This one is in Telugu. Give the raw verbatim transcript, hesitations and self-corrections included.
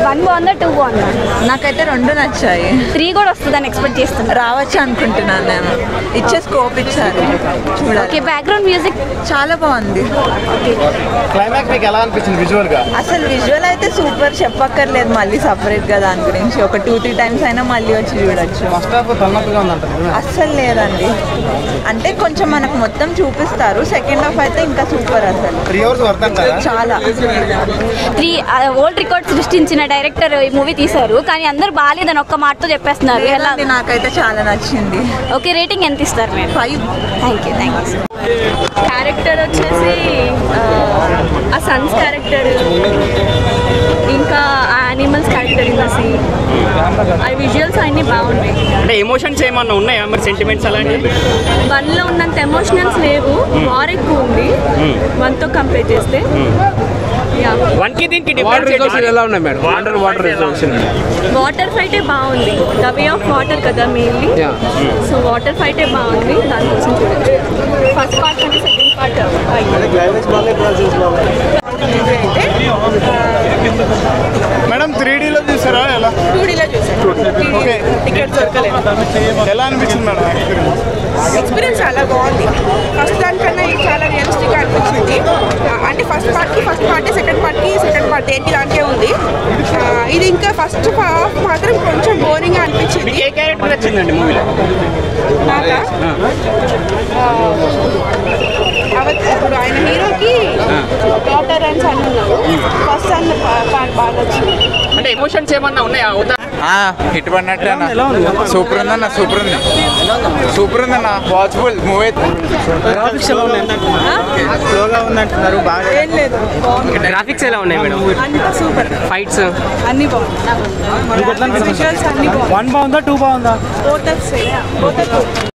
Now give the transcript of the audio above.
వన్ బాగుందా టూ బాగుందా? నాకైతే రెండు నచ్చాయి. త్రీ కూడా వస్తుందని ఎక్స్పెక్ట్ చేస్తున్నా. రావచ్చు అనుకుంటున్నాను నేను. ఇచ్చే స్కోప్ ఇచ్చారు. ఓకే, బ్యాక్గ్రౌండ్ మ్యూజిక్ చాలా బాగుంది. క్లైమాక్స్ మీకు ఎలా అనిపించింది విజువల్ గా? అసలు విజువల్ అయితే సూపర్, చెప్పక్కర్లేదు. మళ్ళీ సపరేట్ గా దాని గురించి ఒక టూ త్రీ టైమ్స్ అయినా మళ్ళీ వచ్చి చూడొచ్చు. ఫస్ట్ హాఫ్ తలనొప్పిగా ఉందంట. అస్సలు లేదండి, అంటే కొంచెం మనకు మొత్తం చూపిస్తారు. సెకండ్ హాఫ్ అయితే ఇంకా సూపర్. అసలు త్రీ అవర్స్ వర్త్ అంటారా? చాలా. త్రీ ఓల్డ్ రికార్డ్ సృష్టించిన డైరెక్టర్ ఈ మూవీ తీశారు, కానీ అందరు బాగాలేదని ఒక్క మాటతో చెప్పేస్తున్నారు. ఎలా? నాకైతే చాలా నచ్చింది. ఓకే, రేటింగ్ ఎంత ఇస్తారు మీరు? Five. Thank you thank you. Character వచ్చేసి ఆ సన్స్ క్యారెక్టర్, ఇంకా ఆ animals character in the scene, ఆ విజువల్స్ అన్నీ బాగున్నాయి. అంటే ఎమోషన్స్ ఏమన్నా ఉన్నాయా మరి, సెంటిమెంట్స్ అలాంటివి? వన్లో ఉన్నంత ఎమోషనల్స్ లేవు, వార్ ఎక్కువ ఉంది వన్తో కంపేర్ చేస్తే. వన్ కి దీనికి డిఫరెన్స్ ఎలా ఉన్నాయి మేడం? వాటర్ వాటర్ వాటర్ ఫైటే బాగుంది, ద వే ఆఫ్ వాటర్ కదా మెయిన్లీ. సో వాటర్ ఫైటే బాగుంది, దానికోసం చూడొచ్చు. ఫస్ట్ పార్ట్ అంటే సెకండ్ పార్ట్ మేడం త్రీ డీలో చూసారా? ఎలా? టూ డీలో చూసాను. ఓకే, టికెట్ దొరకలేదు. ఎలా అనిపించింది మేడం ఎక్స్పీరియన్స్? ఎక్స్పీరియన్స్ చాలా బాగుంది. ఫస్ట్ దానికన్నా ఇది చాలా రియలిస్టిక్గా అనిపించింది. అంటే ఫస్ట్ పార్ట్కి ఫస్ట్ పార్టీ, సెకండ్ పార్ట్కి సెకండ్ పార్ట్ ఏంటి దానికే ఉంది. ఇది ఇంకా ఫస్ట్ హాఫ్ మాత్రం కొంచెం బోరింగ్ అనిపించింది. ఏ క్యారెక్టర్ నచ్చిందండి మూవీలో? నాకా ఇప్పుడు ఆయన హీరోకి డాటర్ అండ్ సన్ ఉన్నారు. ఫస్ట్ సన్ పార్ట్ బాగా నచ్చింది. అంటే ఎమోషన్స్ ఏమన్నా ఉన్నాయా? హిట్ పడినట్టు సూపర్ ఉందన్న, సూపర్ ఉంది, సూపర్ ఉందన్న. Watchful movie. స్లోగా ఉందంటున్నారు. బాగా ఏం లేదు, గ్రాఫిక్స్ ఎలా ఉన్నాయి మేడం? అంతా సూపర్. ఫైట్స్ అన్ని బాగుంది. విజువల్స్ అన్ని బాగుంది. వన్ బాగుందా టూ బాగుందా? Both of same, both of